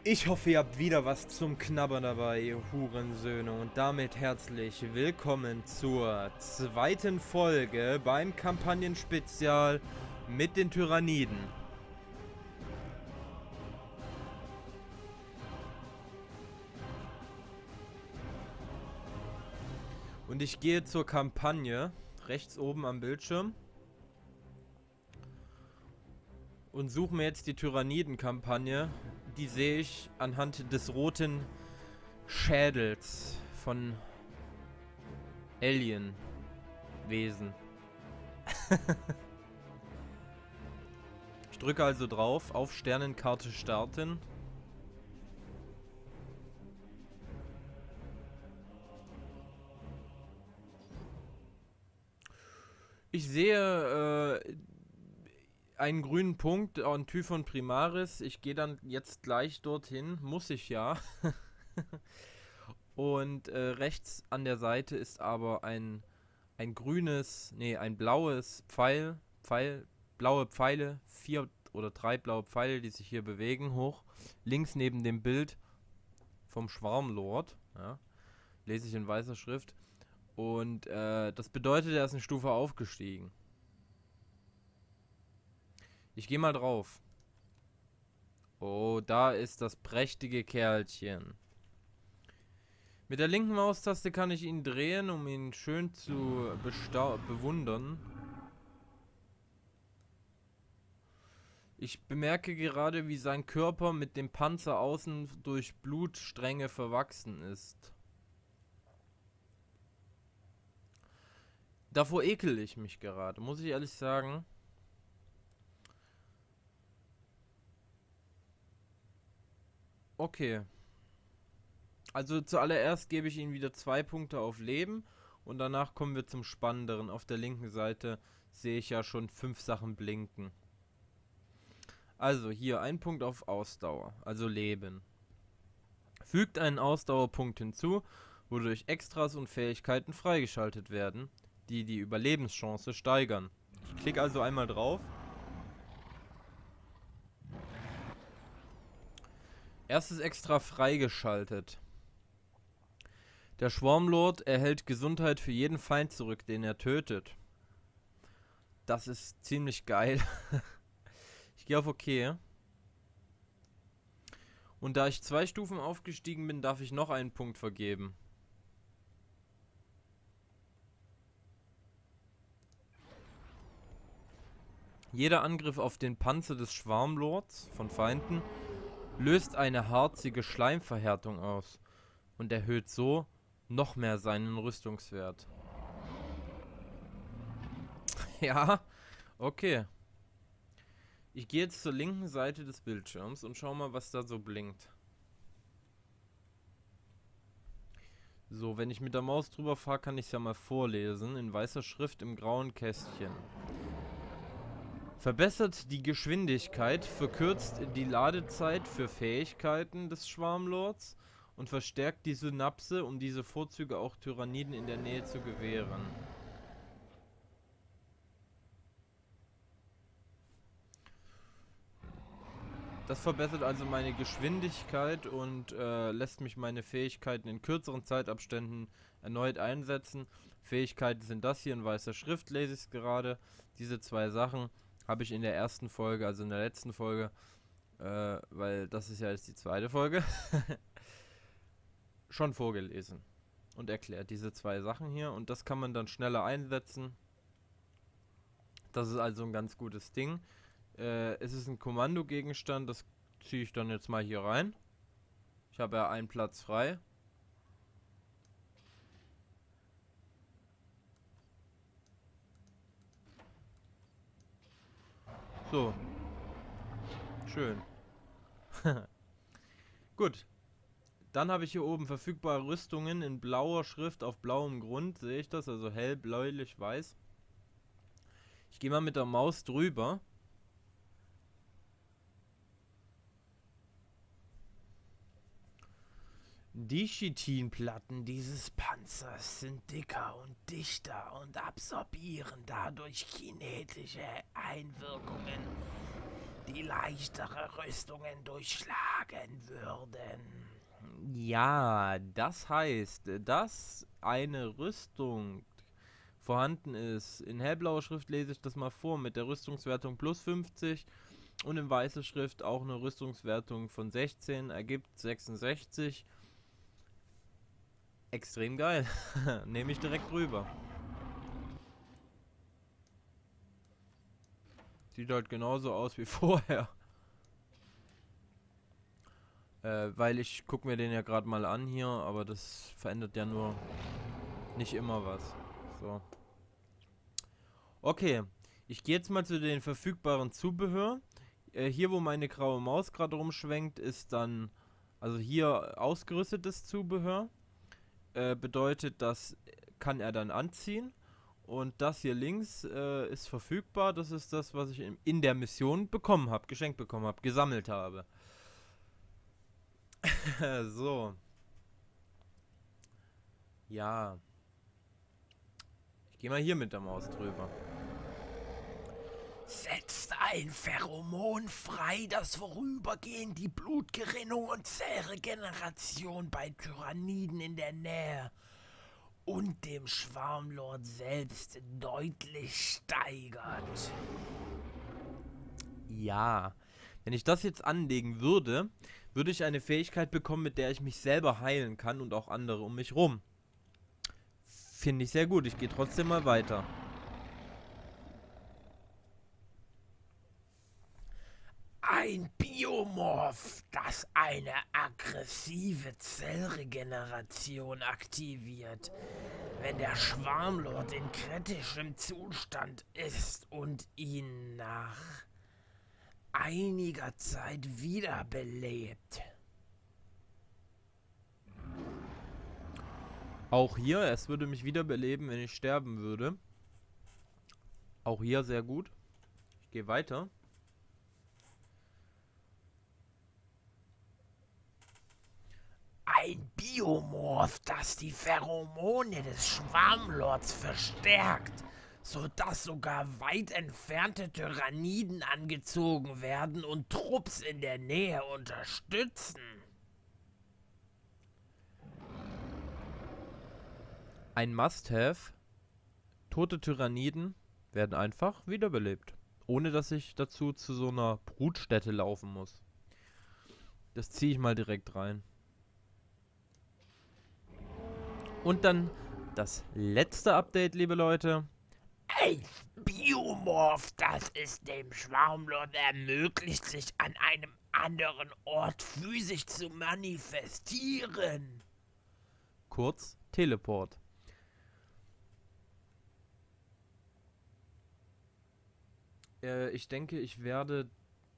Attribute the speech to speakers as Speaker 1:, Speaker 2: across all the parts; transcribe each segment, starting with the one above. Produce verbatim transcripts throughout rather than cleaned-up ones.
Speaker 1: Ich hoffe, ihr habt wieder was zum Knabbern dabei, ihr Hurensöhne. Und damit herzlich willkommen zur zweiten Folge beim Kampagnenspezial mit den Tyranniden. Und ich gehe zur Kampagne, rechts oben am Bildschirm. Und suche mir jetzt die Tyranniden-Kampagne. Die sehe ich anhand des roten Schädels von Alienwesen. Ich drücke also drauf, auf Sternenkarte starten. Ich sehe äh, einen grünen Punkt an Typhon Primaris. Ich gehe dann jetzt gleich dorthin. Muss ich ja. Und äh, rechts an der Seite ist aber ein, ein grünes, nee, ein blaues Pfeil. Pfeil, blaue Pfeile. Vier oder drei blaue Pfeile, die sich hier bewegen, hoch. Links neben dem Bild vom Schwarmlord. Ja, lese ich in weißer Schrift. Und äh, das bedeutet, er ist eine Stufe aufgestiegen. Ich gehe mal drauf. Oh, da ist das prächtige Kerlchen. Mit der linken Maustaste kann ich ihn drehen, um ihn schön zu bewundern. Ich bemerke gerade, wie sein Körper mit dem Panzer außen durch Blutstränge verwachsen ist. Davor ekel ich mich gerade, muss ich ehrlich sagen. Okay. Also zuallererst gebe ich ihm wieder zwei Punkte auf Leben und danach kommen wir zum Spannenderen. Auf der linken Seite sehe ich ja schon fünf Sachen blinken. Also hier ein Punkt auf Ausdauer, also Leben. Fügt einen Ausdauerpunkt hinzu, wodurch Extras und Fähigkeiten freigeschaltet werden, die die Überlebenschance steigern. Ich klicke also einmal drauf. Erstes Extra freigeschaltet. Der Schwarmlord erhält Gesundheit für jeden Feind zurück, den er tötet. Das ist ziemlich geil. Ich gehe auf OK. Und da ich zwei Stufen aufgestiegen bin, darf ich noch einen Punkt vergeben. Jeder Angriff auf den Panzer des Schwarmlords von Feinden löst eine harzige Schleimverhärtung aus und erhöht so noch mehr seinen Rüstungswert. Ja, okay. Ich gehe jetzt zur linken Seite des Bildschirms und schau mal, was da so blinkt. So, wenn ich mit der Maus drüber fahre, kann ich es ja mal vorlesen. In weißer Schrift im grauen Kästchen. Verbessert die Geschwindigkeit, verkürzt die Ladezeit für Fähigkeiten des Schwarmlords und verstärkt die Synapse, um diese Vorzüge auch Tyranniden in der Nähe zu gewähren. Das verbessert also meine Geschwindigkeit und äh, lässt mich meine Fähigkeiten in kürzeren Zeitabständen erneut einsetzen. Fähigkeiten sind das hier in weißer Schrift, lese ich es gerade. Diese zwei Sachen habe ich in der ersten Folge, also in der letzten Folge, äh, weil das ist ja jetzt die zweite Folge, schon vorgelesen und erklärt, diese zwei Sachen hier. Und das kann man dann schneller einsetzen. Das ist also ein ganz gutes Ding. Äh, es ist ein Kommandogegenstand, das ziehe ich dann jetzt mal hier rein. Ich habe ja einen Platz frei. So. Schön. Gut. Dann habe ich hier oben verfügbare Rüstungen in blauer Schrift auf blauem Grund. Sehe ich das? Also hell, bläulich, weiß. Ich gehe mal mit der Maus drüber. Die Chitinplatten dieses Panzers sind dicker und dichter und absorbieren dadurch kinetische Einwirkungen,
Speaker 2: die leichtere Rüstungen durchschlagen würden.
Speaker 1: Ja, das heißt, dass eine Rüstung vorhanden ist. In hellblauer Schrift lese ich das mal vor mit der Rüstungswertung plus fünfzig und in weißer Schrift auch eine Rüstungswertung von sechzehn, ergibt sechsundsechzig. Extrem geil. Nehme ich direkt rüber. Sieht halt genauso aus wie vorher. Äh, weil ich gucke mir den ja gerade mal an hier, aber das verändert ja nur nicht immer was. So. Okay, ich gehe jetzt mal zu den verfügbaren Zubehör. Äh, hier, wo meine graue Maus gerade rumschwenkt, ist dann, also hier ausgerüstetes Zubehör. Äh, bedeutet, das kann er dann anziehen. Und das hier links äh, ist verfügbar. Das ist das, was ich in, in der Mission bekommen habe, geschenkt bekommen habe, gesammelt habe. So. Ja. Ich gehe mal hier mit der Maus drüber.
Speaker 2: Setzt ein Pheromon frei, das vorübergehend die Blutgerinnung und Zellregeneration bei Tyranniden in der Nähe und dem Schwarmlord selbst deutlich steigert.
Speaker 1: Ja. Wenn ich das jetzt anlegen würde, würde ich eine Fähigkeit bekommen, mit der ich mich selber heilen kann und auch andere um mich rum. Finde ich sehr gut. Ich gehe trotzdem mal weiter.
Speaker 2: Ein Biomorph, das eine aggressive Zellregeneration aktiviert, wenn der Schwarmlord in kritischem Zustand ist und ihn nach einiger Zeit wiederbelebt.
Speaker 1: Auch hier, es würde mich wiederbeleben, wenn ich sterben würde. Auch hier sehr gut. Ich gehe weiter.
Speaker 2: Ein Biomorph, das die Pheromone des Schwarmlords verstärkt, sodass sogar weit entfernte Tyranniden angezogen werden und Trupps in der Nähe unterstützen.
Speaker 1: Ein Must-Have. Tote Tyranniden werden einfach wiederbelebt. Ohne dass ich dazu zu so einer Brutstätte laufen muss. Das ziehe ich mal direkt rein. Und dann das letzte Update, liebe Leute.
Speaker 2: Ein Biomorph, das es dem Schwarmlord ermöglicht, sich an einem anderen Ort physisch zu manifestieren.
Speaker 1: Kurz Teleport. Äh, ich denke, ich werde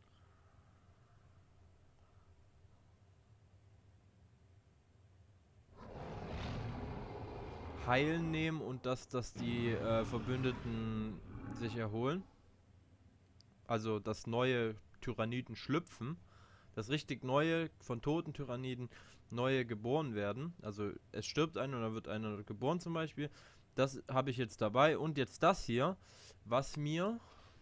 Speaker 1: Heilen nehmen und dass, dass die äh, Verbündeten sich erholen. Also, dass neue Tyranniden schlüpfen. Dass richtig neue, von toten Tyranniden, neue geboren werden. Also, es stirbt einer und dann wird einer geboren zum Beispiel. Das habe ich jetzt dabei. Und jetzt das hier, was mir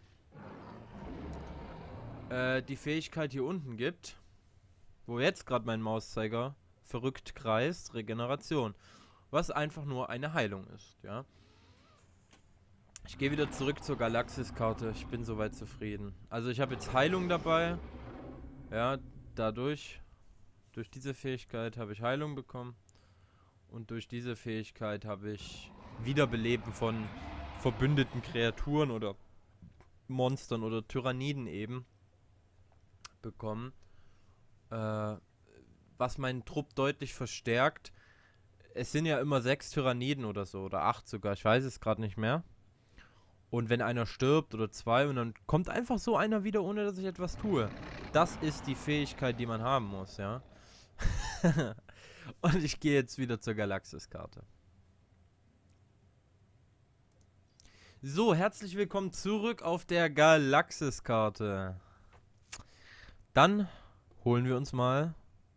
Speaker 1: äh, die Fähigkeit hier unten gibt. Wo jetzt gerade mein Mauszeiger verrückt kreist. Regeneration. Was einfach nur eine Heilung ist, ja. Ich gehe wieder zurück zur Galaxis-Karte. Ich bin soweit zufrieden. Also ich habe jetzt Heilung dabei. Ja, dadurch, durch diese Fähigkeit habe ich Heilung bekommen. Und durch diese Fähigkeit habe ich Wiederbeleben von verbündeten Kreaturen oder Monstern oder Tyranniden eben bekommen. Äh, was meinen Trupp deutlich verstärkt. Es sind ja immer sechs Tyranniden oder so, oder acht sogar, ich weiß es gerade nicht mehr. Und wenn einer stirbt oder zwei und dann kommt einfach so einer wieder, ohne dass ich etwas tue. Das ist die Fähigkeit, die man haben muss, ja. Und ich gehe jetzt wieder zur Galaxis-Karte. So, herzlich willkommen zurück auf der Galaxis-Karte. Dann holen wir uns mal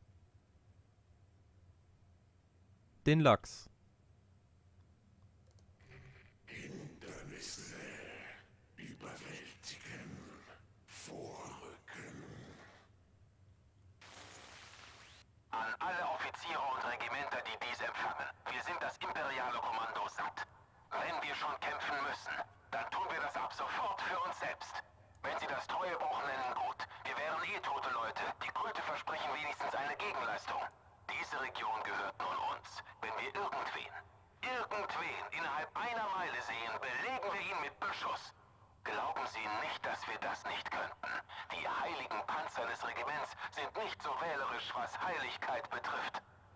Speaker 1: den Lachs.
Speaker 2: Hindernisse überwältigen, vorrücken.
Speaker 3: Regimenter, die dies empfangen. Wir sind das imperiale Kommando satt. Wenn wir schon kämpfen müssen, dann tun wir das ab sofort für uns selbst. Wenn Sie das Treuebruch nennen, gut. Wir wären eh tote Leute. Die Kulte versprechen wenigstens eine Gegenleistung. Diese Region gehört nun uns. Wenn wir irgendwen, irgendwen innerhalb einer Meile sehen, belegen wir ihn mit Beschuss. Glauben Sie nicht, dass wir das nicht könnten. Die heiligen Panzer des Regiments sind nicht so wählerisch, was Heiligkeit betrifft.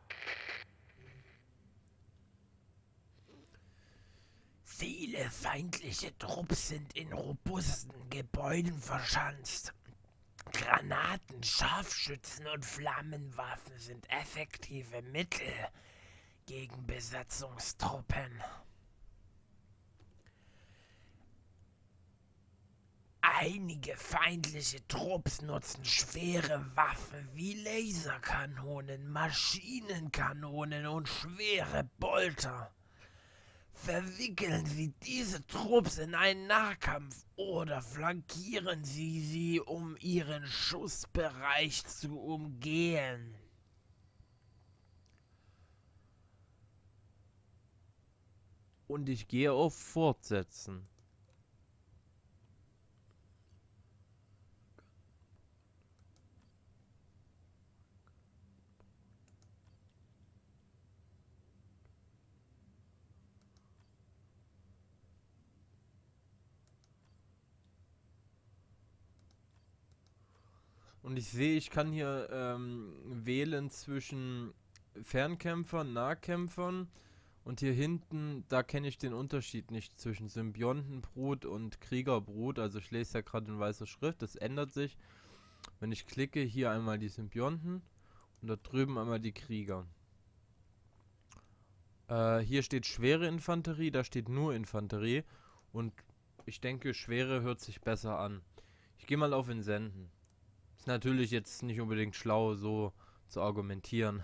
Speaker 2: Viele feindliche Trupps sind in robusten Gebäuden verschanzt. Granaten, Scharfschützen und Flammenwaffen sind effektive Mittel gegen Besatzungstruppen. Einige feindliche Trupps nutzen schwere Waffen wie Laserkanonen, Maschinenkanonen und schwere Bolter. Verwickeln Sie diese Trupps in einen Nahkampf oder flankieren Sie sie, um ihren Schussbereich zu umgehen.
Speaker 1: Und ich gehe auf Fortsetzen. Und ich sehe, ich kann hier ähm, wählen zwischen Fernkämpfern, Nahkämpfern. Und hier hinten, da kenne ich den Unterschied nicht zwischen Symbiontenbrut und Kriegerbrut. Also ich lese ja gerade in weißer Schrift, das ändert sich. Wenn ich klicke, hier einmal die Symbionten und da drüben einmal die Krieger. Äh, hier steht schwere Infanterie, da steht nur Infanterie. Und ich denke, schwere hört sich besser an. Ich gehe mal auf Entsenden. Ist natürlich jetzt nicht unbedingt schlau, so zu argumentieren.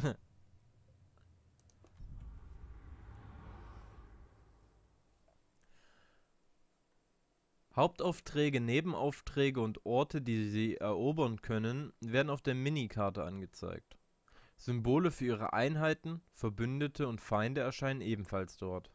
Speaker 1: Hauptaufträge, Nebenaufträge und Orte, die Sie erobern können, werden auf der Minikarte angezeigt. Symbole für Ihre Einheiten, Verbündete und Feinde erscheinen ebenfalls dort.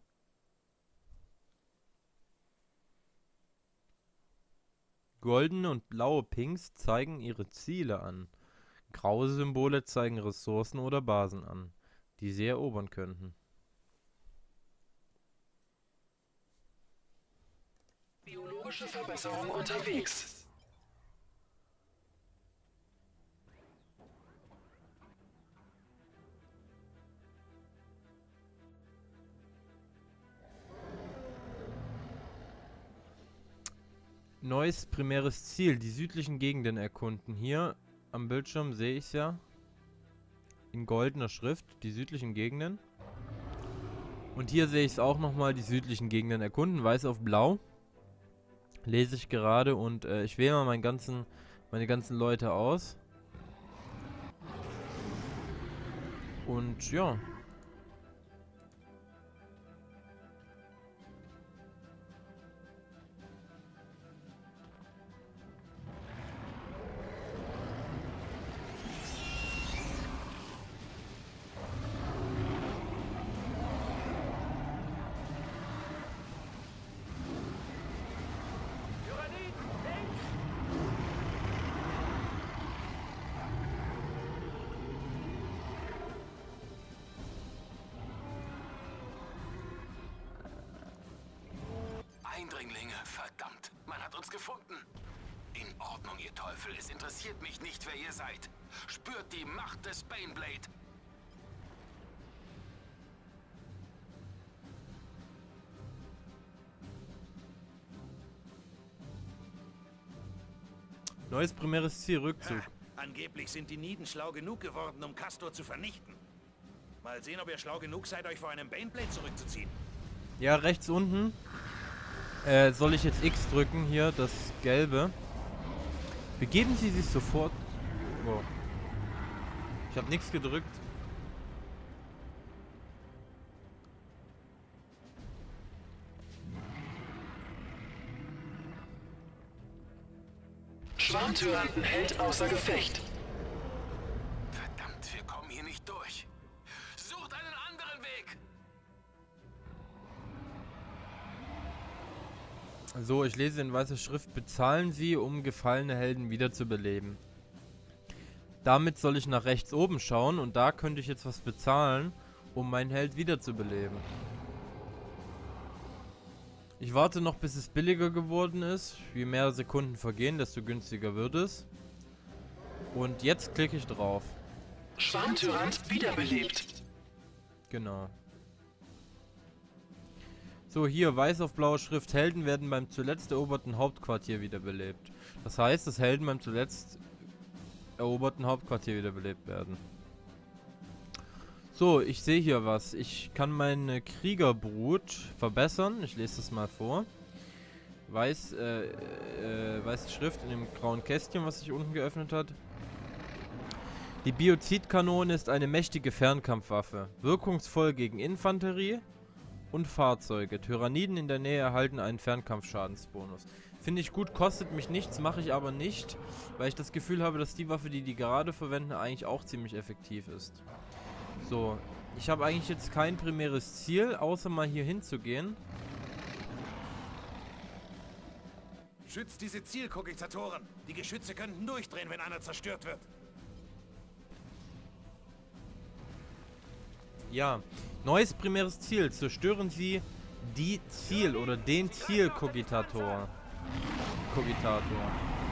Speaker 1: Goldene und blaue Pinks zeigen ihre Ziele an. Graue Symbole zeigen Ressourcen oder Basen an, die Sie erobern könnten.
Speaker 4: Biologische Verbesserung unterwegs.
Speaker 1: Neues primäres Ziel, die südlichen Gegenden erkunden. Hier am Bildschirm sehe ich es ja. In goldener Schrift, die südlichen Gegenden. Und hier sehe ich es auch nochmal, die südlichen Gegenden erkunden, weiß auf blau. Lese ich gerade und äh, ich wähle mal meinen ganzen, meine ganzen Leute aus. Und ja.
Speaker 3: Eindringlinge, verdammt. Man hat uns gefunden. In Ordnung, ihr Teufel. Es interessiert mich nicht, wer ihr seid. Spürt die Macht des Baneblade.
Speaker 1: Neues primäres Ziel, Rückzug.
Speaker 5: Ha, angeblich sind die Niden schlau genug geworden, um Castor zu vernichten. Mal sehen, ob ihr schlau genug seid, euch vor einem Baneblade zurückzuziehen.
Speaker 1: Ja, rechts unten. Äh, soll ich jetzt X drücken, hier, das gelbe. Begeben Sie sich sofort... Wow. Ich habe nichts gedrückt.
Speaker 4: Schwarmtyranten hält außer Gefecht.
Speaker 3: Verdammt, wir kommen hier nicht durch.
Speaker 1: So, ich lese in weißer Schrift, bezahlen Sie, um gefallene Helden wiederzubeleben. Damit soll ich nach rechts oben schauen und da könnte ich jetzt was bezahlen, um meinen Held wiederzubeleben. Ich warte noch, bis es billiger geworden ist. Je mehr Sekunden vergehen, desto günstiger wird es. Und jetzt klicke ich drauf.
Speaker 4: Schwarmtyrant wiederbelebt.
Speaker 1: Genau. So, hier weiß auf blauer Schrift, Helden werden beim zuletzt eroberten Hauptquartier wiederbelebt. Das heißt, dass Helden beim zuletzt eroberten Hauptquartier wiederbelebt werden. So, ich sehe hier was. Ich kann meine Kriegerbrut verbessern. Ich lese das mal vor. Weiß, äh, äh, weiße Schrift in dem grauen Kästchen, was sich unten geöffnet hat. Die Biozidkanone ist eine mächtige Fernkampfwaffe. Wirkungsvoll gegen Infanterie und Fahrzeuge. Tyranniden in der Nähe erhalten einen Fernkampfschadensbonus. Finde ich gut, kostet mich nichts, mache ich aber nicht, weil ich das Gefühl habe, dass die Waffe, die die gerade verwenden, eigentlich auch ziemlich effektiv ist. So, ich habe eigentlich jetzt kein primäres Ziel, außer mal hier hinzugehen.
Speaker 5: Schützt diese Zielkogitatoren. Die Geschütze könnten durchdrehen, wenn einer zerstört wird.
Speaker 1: Ja, neues primäres Ziel. Zerstören Sie die Ziel- oder den Zielkogitator. Kogitator.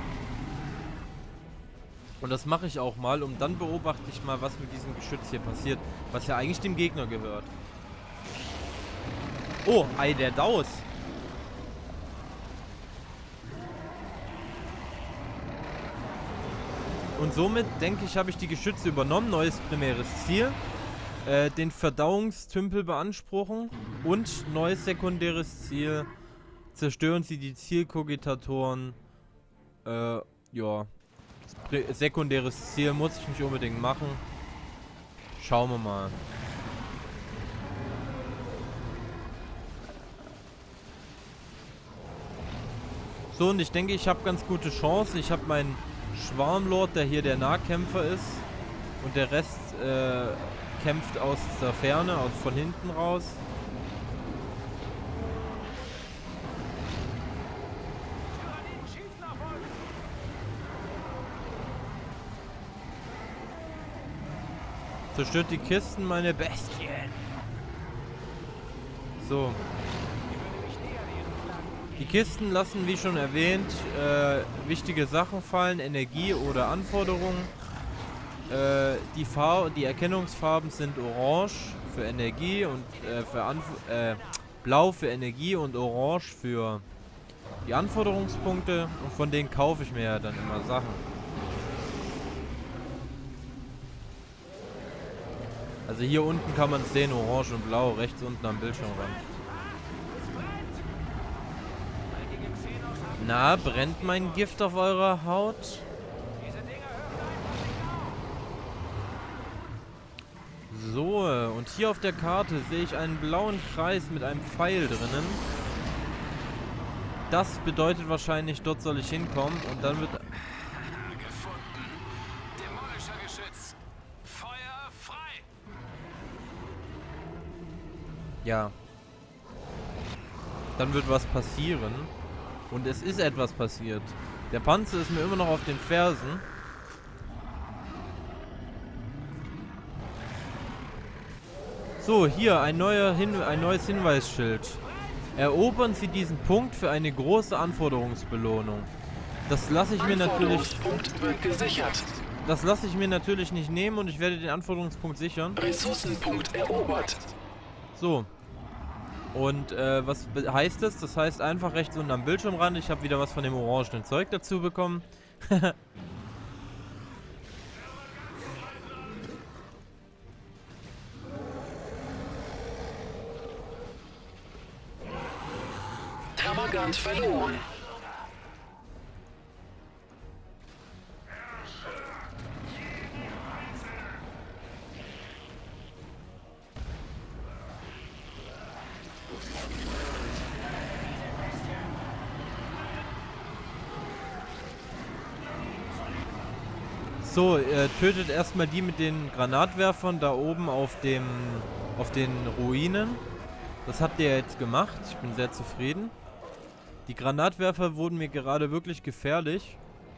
Speaker 1: Und das mache ich auch mal, und dann beobachte ich mal, was mit diesem Geschütz hier passiert. Was ja eigentlich dem Gegner gehört. Oh, Ei der Daus. Und somit, denke ich, habe ich die Geschütze übernommen. Neues primäres Ziel. Äh, den Verdauungstümpel beanspruchen. Und neues sekundäres Ziel. Zerstören Sie die Zielkogitatoren. Äh, ja. Sekundäres Ziel muss ich nicht unbedingt machen. Schauen wir mal. So, und ich denke, ich habe ganz gute Chancen. Ich habe meinen Schwarmlord, der hier der Nahkämpfer ist. Und der Rest äh, kämpft aus der Ferne, aus von hinten raus. Zerstört die Kisten, meine Bestien. So. Die Kisten lassen, wie schon erwähnt, äh, wichtige Sachen fallen, Energie oder Anforderungen. Äh, die, Farb die Erkennungsfarben sind orange für Energie und äh, für Anf äh, blau für Energie und orange für die Anforderungspunkte. Und von denen kaufe ich mir ja dann immer Sachen. Also hier unten kann man es sehen, orange und blau, rechts unten am Bildschirmrand. Na, brennt mein Gift auf eurer Haut? So, und hier auf der Karte sehe ich einen blauen Kreis mit einem Pfeil drinnen. Das bedeutet wahrscheinlich, dort soll ich hinkommen und dann wird... Ja. Dann wird was passieren. Und es ist etwas passiert. Der Panzer ist mir immer noch auf den Fersen. So, hier ein, neuer Hin ein neues Hinweisschild. Erobern Sie diesen Punkt für eine große Anforderungsbelohnung. Das lasse ich mir natürlich...
Speaker 4: Wird gesichert.
Speaker 1: Das lasse ich mir natürlich nicht nehmen und ich werde den Anforderungspunkt sichern.
Speaker 4: Ressourcenpunkt erobert.
Speaker 1: So. Und äh, was heißt das? Das heißt einfach rechts unten am Bildschirmrand, ich habe wieder was von dem orangenen Zeug dazu bekommen.
Speaker 4: Termagant verloren.
Speaker 1: So, äh, tötet erstmal die mit den Granatwerfern da oben auf dem auf den Ruinen. Das habt ihr jetzt gemacht. Ich bin sehr zufrieden. Die Granatwerfer wurden mir gerade wirklich gefährlich.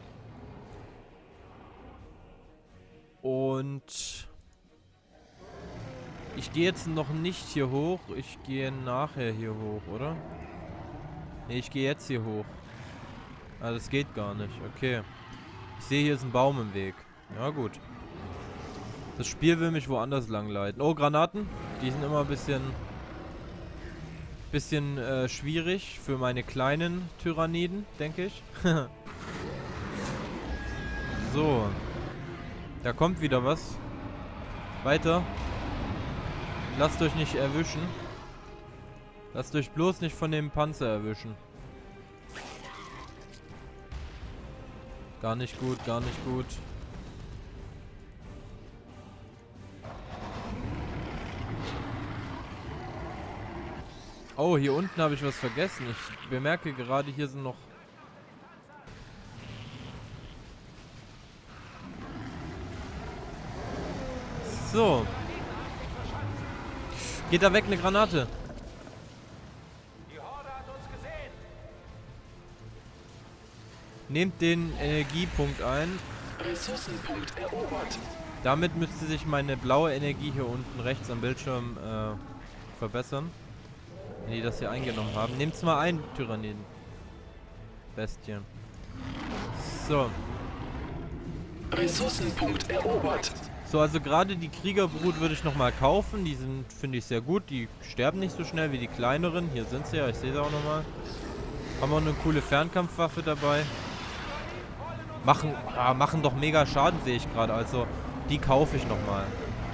Speaker 1: Und ich gehe jetzt noch nicht hier hoch. Ich gehe nachher hier hoch, oder? Ne, ich gehe jetzt hier hoch. Ah, das geht gar nicht. Okay. Ich sehe, hier ist ein Baum im Weg. Ja, gut. Das Spiel will mich woanders lang leiten. Oh, Granaten. Die sind immer ein bisschen... Bisschen äh, schwierig für meine kleinen Tyranniden, denke ich. So. Da kommt wieder was. Weiter. Lasst euch nicht erwischen. Lasst euch bloß nicht von dem Panzer erwischen. Gar nicht gut, gar nicht gut. Oh, hier unten habe ich was vergessen. Ich bemerke gerade, hier sind noch... So. Geht da weg, eine Granate. Nehmt den Energiepunkt ein.
Speaker 4: Ressourcenpunkt erobert.
Speaker 1: Damit müsste sich meine blaue Energie hier unten rechts am Bildschirm äh, verbessern. Wenn die das hier eingenommen haben. Nehmt's mal ein, Tyranniden. Bestien. So.
Speaker 4: Ressourcenpunkt erobert.
Speaker 1: So, also gerade die Kriegerbrut würde ich nochmal kaufen. Die sind, finde ich, sehr gut. Die sterben nicht so schnell wie die kleineren. Hier sind sie ja, ich sehe sie auch nochmal. Haben auch eine coole Fernkampfwaffe dabei. Machen, ah, machen doch mega Schaden, sehe ich gerade. Also, die kaufe ich nochmal.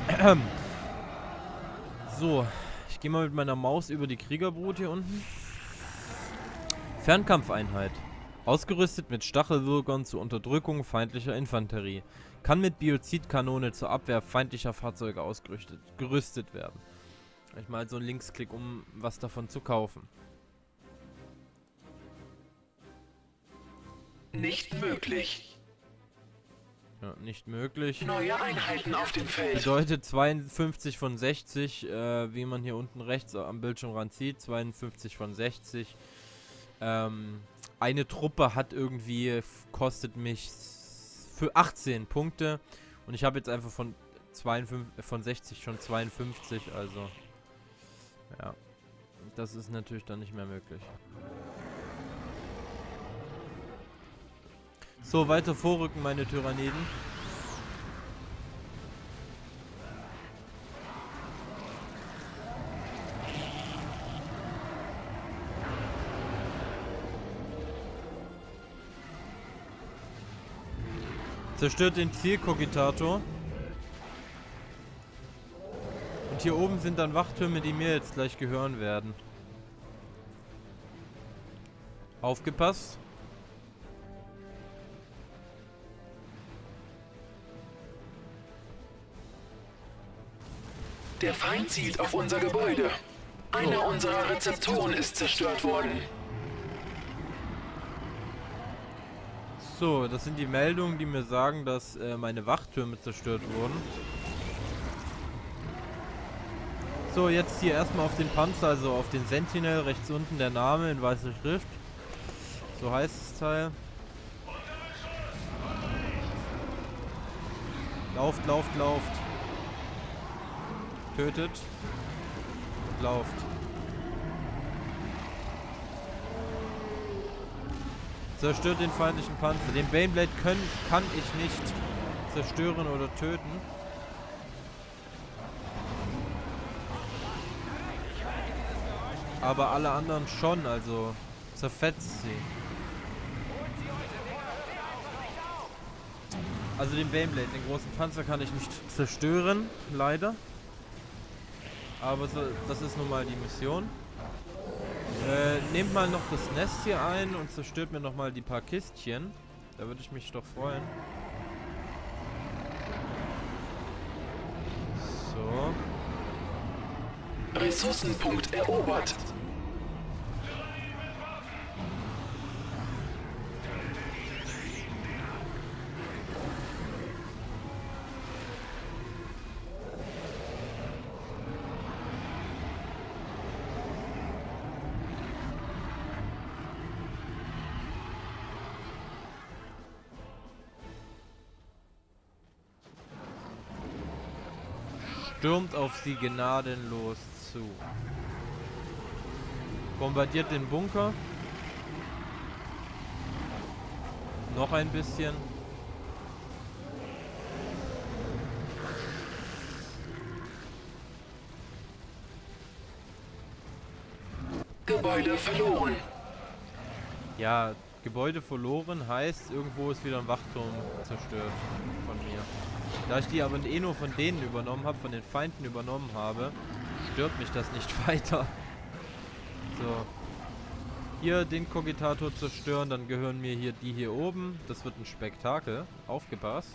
Speaker 1: So, ich gehe mal mit meiner Maus über die Kriegerbrut hier unten. Fernkampfeinheit. Ausgerüstet mit Stachelwürgern zur Unterdrückung feindlicher Infanterie. Kann mit Biozidkanone zur Abwehr feindlicher Fahrzeuge ausgerüstet gerüstet werden. Ich mal so einen Linksklick, um was davon zu kaufen.
Speaker 4: Nicht möglich.
Speaker 1: Ja, nicht möglich.
Speaker 4: Neue Einheiten auf dem Feld.
Speaker 1: Bedeutet zweiundfünfzig von sechzig, äh, wie man hier unten rechts am Bildschirmrand sieht. zweiundfünfzig von sechzig. Ähm, eine Truppe hat irgendwie, kostet mich für achtzehn Punkte. Und ich habe jetzt einfach von, zweiundfünfzig, von sechzig schon zweiundfünfzig, also ja, das ist natürlich dann nicht mehr möglich. So, weiter vorrücken, meine Tyranniden. Zerstört den Zielkogitator. Und hier oben sind dann Wachtürme, die mir jetzt gleich gehören werden. Aufgepasst.
Speaker 4: Der Feind zielt auf unser Gebäude. Einer unserer Rezeptoren ist zerstört worden.
Speaker 1: So, das sind die Meldungen, die mir sagen, dass äh, meine Wachtürme zerstört wurden. So, jetzt hier erstmal auf den Panzer, also auf den Sentinel, rechts unten der Name in weißer Schrift. So heißt das Teil. Lauft, lauft, lauft. Tötet. Lauft. Zerstört den feindlichen Panzer. Den Baneblade können, kann ich nicht zerstören oder töten. Aber alle anderen schon, also zerfetzt sie. Also den Baneblade, den großen Panzer kann ich nicht zerstören, leider. Aber so, das ist nun mal die Mission. Äh, nehmt mal noch das Nest hier ein und zerstört mir noch mal die paar Kistchen. Da würde ich mich doch freuen. So.
Speaker 4: Ressourcenpunkt erobert.
Speaker 1: stürmt auf sie gnadenlos zu. Bombardiert den Bunker. Noch ein bisschen.
Speaker 4: Gebäude verloren.
Speaker 1: Ja, Gebäude verloren heißt, irgendwo ist wieder ein Wachturm zerstört von mir. Da ich die aber eh nur von denen übernommen habe, von den Feinden übernommen habe, stört mich das nicht weiter. So. Hier den Kogitator zerstören, dann gehören mir hier die hier oben. Das wird ein Spektakel. Aufgepasst.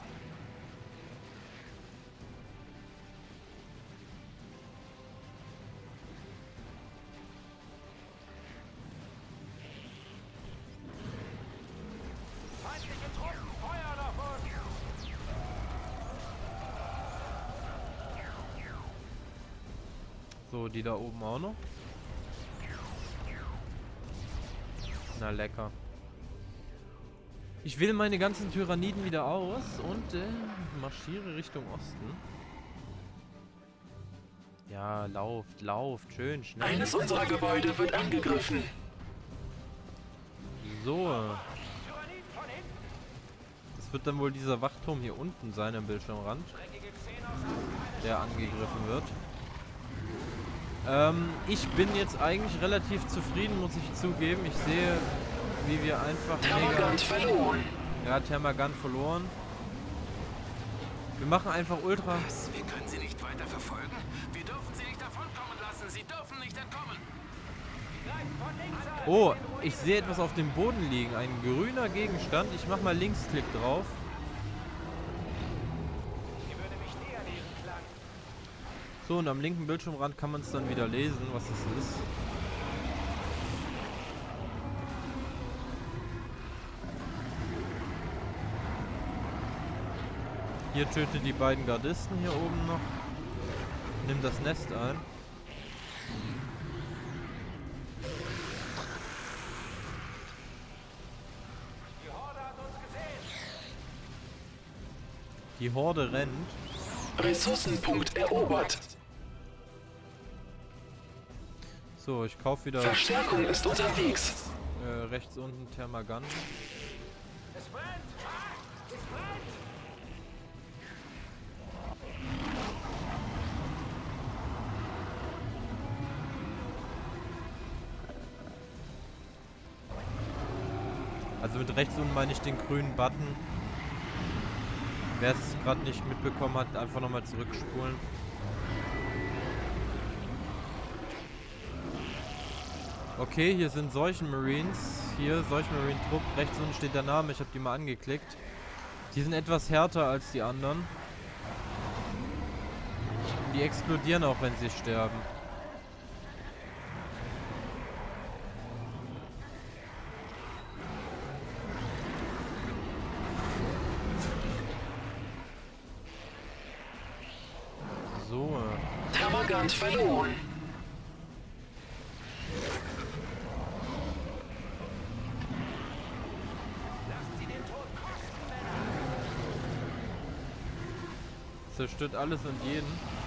Speaker 1: So, die da oben auch noch. Na lecker. Ich wähle meine ganzen Tyranniden wieder aus und äh, marschiere Richtung Osten. Ja, lauft, lauft, schön, schnell.
Speaker 4: Eines unserer Gebäude wird angegriffen.
Speaker 1: So. Das wird dann wohl dieser Wachturm hier unten sein am Bildschirmrand, der angegriffen wird. Ähm, ich bin jetzt eigentlich relativ zufrieden, muss ich zugeben. Ich sehe, wie wir einfach
Speaker 4: Termagant verloren.
Speaker 1: Ja, Termagant verloren. Wir machen einfach Ultra.
Speaker 3: Was? Wir können sie nicht weiter verfolgen? Wir dürfen sie nicht davonkommen lassen. Sie dürfen nicht entkommen.
Speaker 1: Oh, ich sehe etwas auf dem Boden liegen. Ein grüner Gegenstand. Ich mache mal Linksklick drauf. So, und am linken Bildschirmrand kann man es dann wieder lesen, was es ist. Hier tötet die beiden Gardisten hier oben noch. Nimmt das Nest ein. Die Horde rennt.
Speaker 4: Ressourcenpunkt erobert.
Speaker 1: So, ich kaufe wieder
Speaker 4: Verstärkung ist unterwegs.
Speaker 1: äh, rechts unten Termagant. Also mit rechts unten meine ich den grünen Button. Wer es gerade nicht mitbekommen hat, einfach nochmal zurückspulen. Okay, hier sind solche Marines. Hier, solche Marine-Trupp. Rechts unten steht der Name, ich habe die mal angeklickt. Die sind etwas härter als die anderen. Die explodieren auch, wenn sie sterben. So.
Speaker 4: Termagant verloren.
Speaker 1: Zerstört alles und jeden.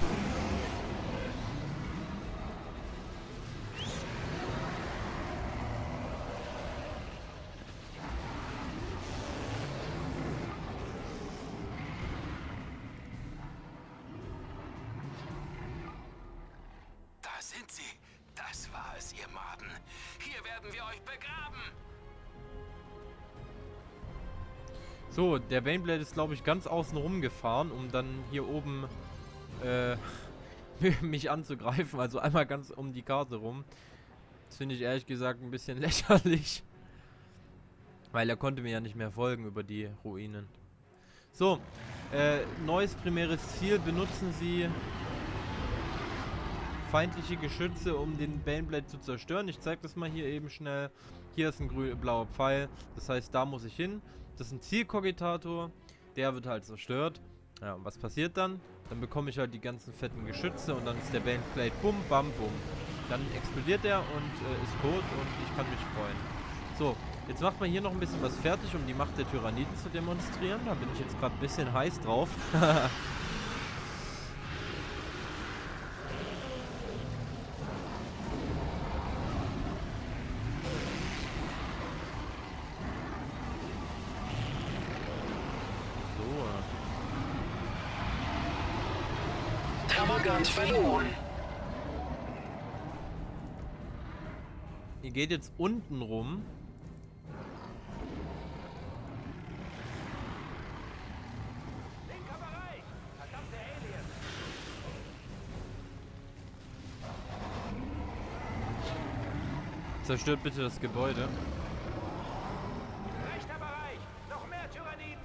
Speaker 3: Da sind sie. Das war es, ihr Maden. Hier werden wir euch begraben.
Speaker 1: So, der Baneblade ist, glaube ich, ganz außen rum gefahren, um dann hier oben äh, mich anzugreifen. Also einmal ganz um die Karte rum. Das finde ich ehrlich gesagt ein bisschen lächerlich. Weil er konnte mir ja nicht mehr folgen über die Ruinen. So, äh, neues primäres Ziel. Benutzen Sie feindliche Geschütze, um den Baneblade zu zerstören. Ich zeige das mal hier eben schnell. Hier ist ein grün, blauer Pfeil. Das heißt, da muss ich hin. Das ist ein Zielkogitator. Der wird halt zerstört. Ja, und was passiert dann? Dann bekomme ich halt die ganzen fetten Geschütze und dann ist der Baneblade bum, bam, bum. Dann explodiert er und äh, ist tot und ich kann mich freuen. So, jetzt macht man hier noch ein bisschen was fertig, um die Macht der Tyranniden zu demonstrieren. Da bin ich jetzt gerade ein bisschen heiß drauf.
Speaker 4: Gigant verloren.
Speaker 1: Ihr geht jetzt unten rum. Zerstört bitte das Gebäude.
Speaker 5: Rechter Bereich! Noch mehr Tyranniden!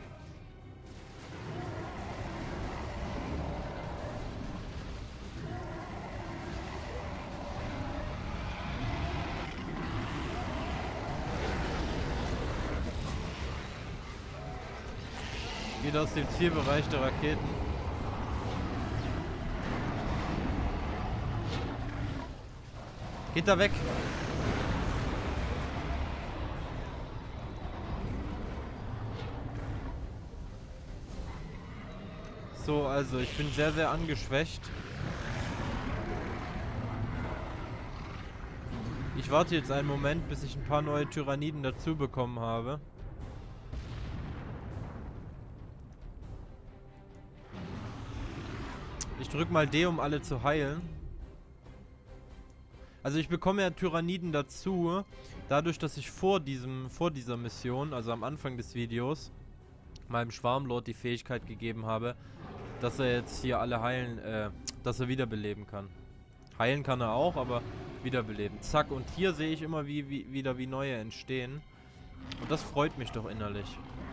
Speaker 1: Geht aus dem Zielbereich der Raketen. Geht da weg! So, also ich bin sehr, sehr angeschwächt. Ich warte jetzt einen Moment, bis ich ein paar neue Tyranniden dazu bekommen habe. Ich drücke mal D, um alle zu heilen. Also ich bekomme ja Tyranniden dazu, dadurch, dass ich vor diesem, vor dieser Mission, also am Anfang des Videos, meinem Schwarmlord die Fähigkeit gegeben habe, dass er jetzt hier alle heilen, äh, dass er wiederbeleben kann. Heilen kann er auch, aber wiederbeleben. Zack, und hier sehe ich immer wie, wie, wieder, wie neue entstehen. Und das freut mich doch innerlich.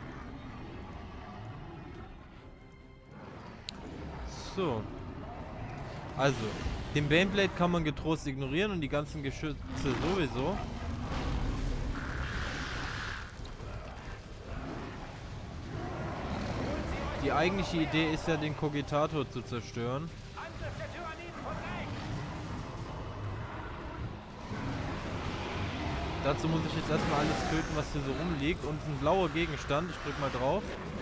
Speaker 1: So. Also, den Baneblade kann man getrost ignorieren und die ganzen Geschütze sowieso. Die eigentliche Idee ist ja, den Kogitator zu zerstören. Dazu muss ich jetzt erstmal alles töten, was hier so rumliegt. Und ein blauer Gegenstand, ich drück mal drauf.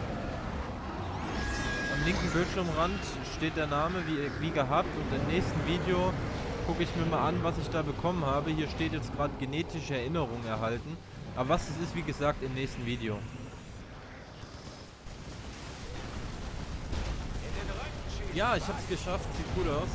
Speaker 1: Am linken Bildschirmrand steht der Name wie, wie gehabt. Und im nächsten Video gucke ich mir mal an, was ich da bekommen habe. Hier steht jetzt gerade genetische Erinnerung erhalten. Aber was es ist, wie gesagt, im nächsten Video. Ja, ich hab's geschafft. Sieht gut aus.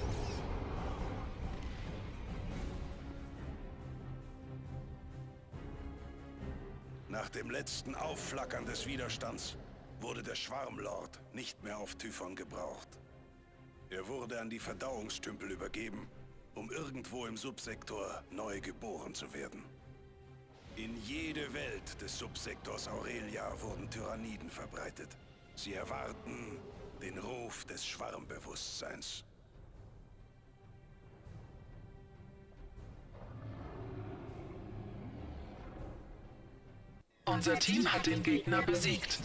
Speaker 5: Nach dem letzten Aufflackern des Widerstands wurde der Schwarmlord nicht mehr auf Typhon gebraucht. Er wurde an die Verdauungstümpel übergeben, um irgendwo im Subsektor neu geboren zu werden. In jede Welt des Subsektors Aurelia wurden Tyranniden verbreitet. Sie erwarten den Ruf des Schwarmbewusstseins.
Speaker 4: Unser Team hat den Gegner besiegt.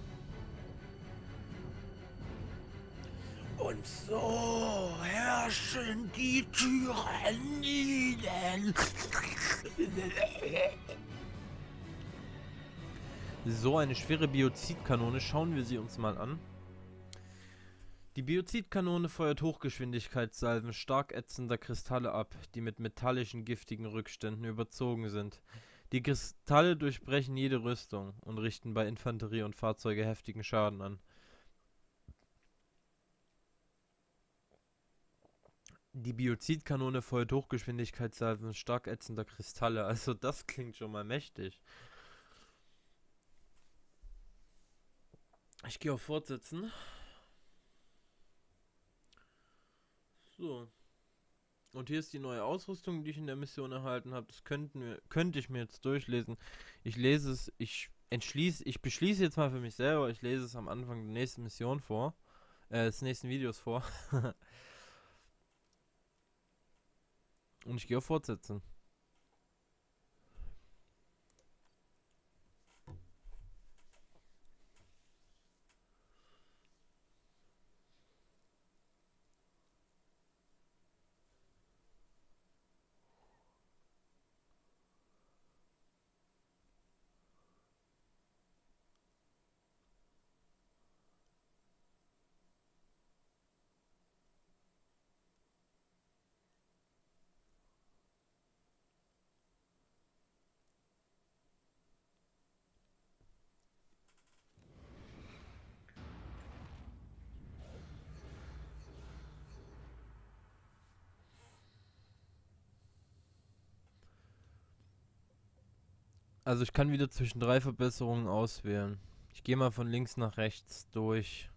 Speaker 2: Und so herrschen die Tyranniden.
Speaker 1: So, eine schwere Biozidkanone. Schauen wir sie uns mal an. Die Biozidkanone feuert Hochgeschwindigkeitssalven stark ätzender Kristalle ab, die mit metallischen, giftigen Rückständen überzogen sind. Die Kristalle durchbrechen jede Rüstung und richten bei Infanterie und Fahrzeuge heftigen Schaden an. Die Biozidkanone feuert Hochgeschwindigkeitssalven stark ätzender Kristalle. Also das klingt schon mal mächtig. Ich gehe auf Fortsetzen. So. Und hier ist die neue Ausrüstung, die ich in der Mission erhalten habe. Das könnten wir, könnte ich mir jetzt durchlesen. Ich lese es, ich entschließe, ich beschließe jetzt mal für mich selber, ich lese es am Anfang der nächsten Mission vor. Äh, des nächsten Videos vor. Und ich gehe auf Fortsetzen. Also ich kann wieder zwischen drei Verbesserungen auswählen. Ich gehe mal von links nach rechts durch.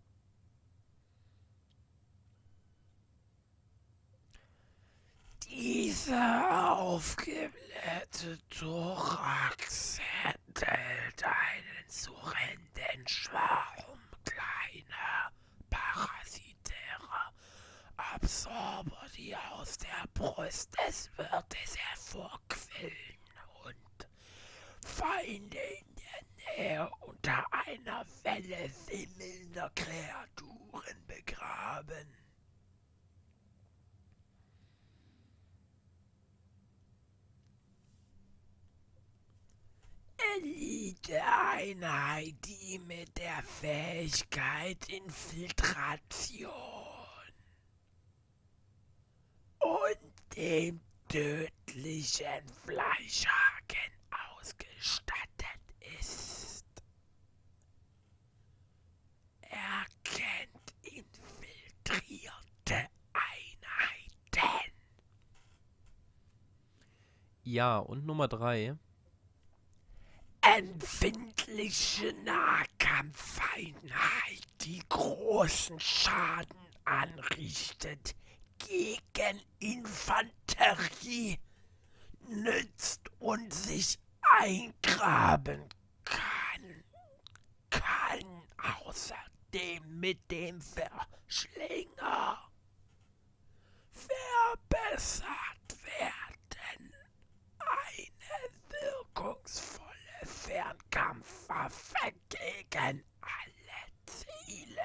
Speaker 2: Dieser aufgeblähte Thorax enthält einen surrenden Schwarm kleiner parasitärer Absorber, die aus der Brust des Wirtes hervorquillen und Feinde in der Nähe unter einer Welle wimmelnder Kreaturen begraben. Elite-Einheit, die mit der Fähigkeit Infiltration und dem tödlichen Fleischhaken ausgestattet ist. Erkennt infiltrierte Einheiten.
Speaker 1: Ja, und Nummer drei.
Speaker 2: Empfindliche Nahkampfeinheit, die großen Schaden anrichtet gegen Infanterie, nützt und sich eingraben kann, kann außerdem mit dem Verschlinger verbessert werden. Eine wirkungsvolle Fernkampfwaffe gegen alle Ziele.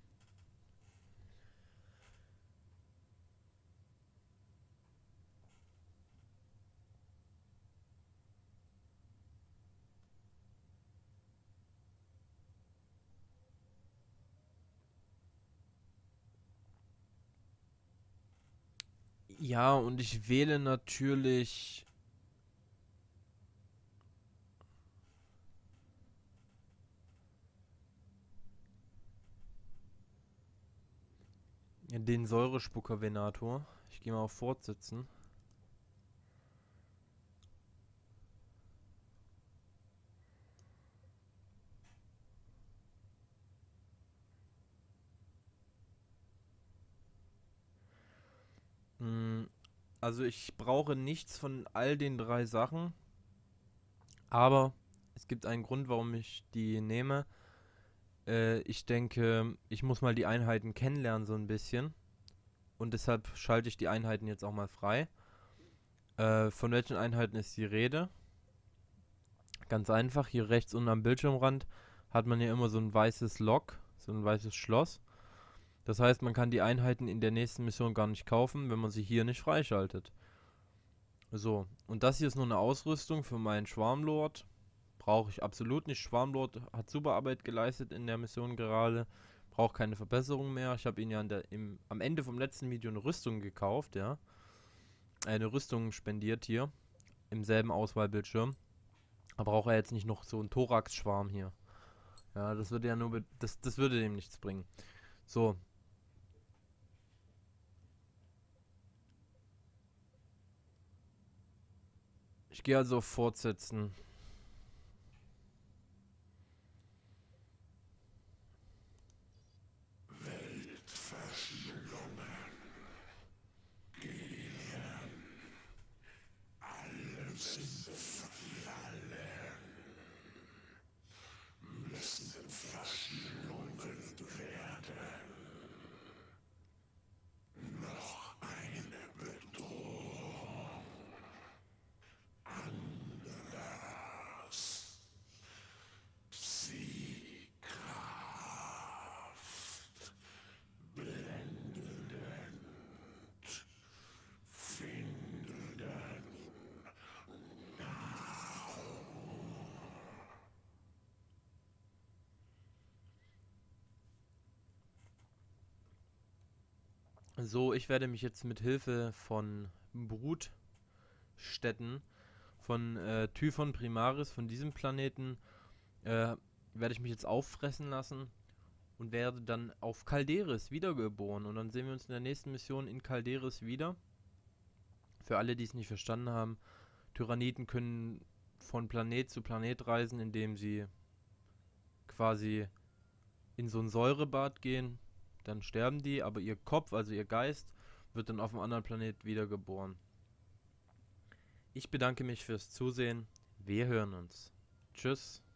Speaker 1: Ja, und ich wähle natürlich den Säurespucker-Venator. Ich gehe mal auf Fortsetzen. Mm, Also ich brauche nichts von all den drei Sachen, aber es gibt einen Grund, warum ich die nehme. Äh, ich denke, ich muss mal die Einheiten kennenlernen so ein bisschen. Und deshalb schalte ich die Einheiten jetzt auch mal frei. Äh, von welchen Einheiten ist die Rede? Ganz einfach, hier rechts unten am Bildschirmrand hat man ja immer so ein weißes Log, so ein weißes Schloss. Das heißt, man kann die Einheiten in der nächsten Mission gar nicht kaufen, wenn man sie hier nicht freischaltet. So, und das hier ist nur eine Ausrüstung für meinen Schwarmlord. Brauche ich absolut nicht. Schwarmlord hat super Arbeit geleistet in der Mission gerade. Braucht keine Verbesserung mehr. Ich habe ihn ja in der, im, am Ende vom letzten Video eine Rüstung gekauft, ja. Eine Rüstung spendiert hier. Im selben Auswahlbildschirm. Aber braucht er jetzt nicht noch so einen Thorax-Schwarm hier. Ja, das würde ja nur, das, das würde dem nichts bringen. So. Ich gehe also auf Fortsetzen. So, ich werde mich jetzt mit Hilfe von Brutstätten, von äh, Typhon Primaris, von diesem Planeten, äh, werde ich mich jetzt auffressen lassen und werde dann auf Calderis wiedergeboren. Und dann sehen wir uns in der nächsten Mission in Calderis wieder. Für alle, die es nicht verstanden haben, Tyranniden können von Planet zu Planet reisen, indem sie quasi in so ein Säurebad gehen. Dann sterben die, aber ihr Kopf, also ihr Geist, wird dann auf einem anderen Planet wiedergeboren. Ich bedanke mich fürs Zusehen. Wir hören uns. Tschüss.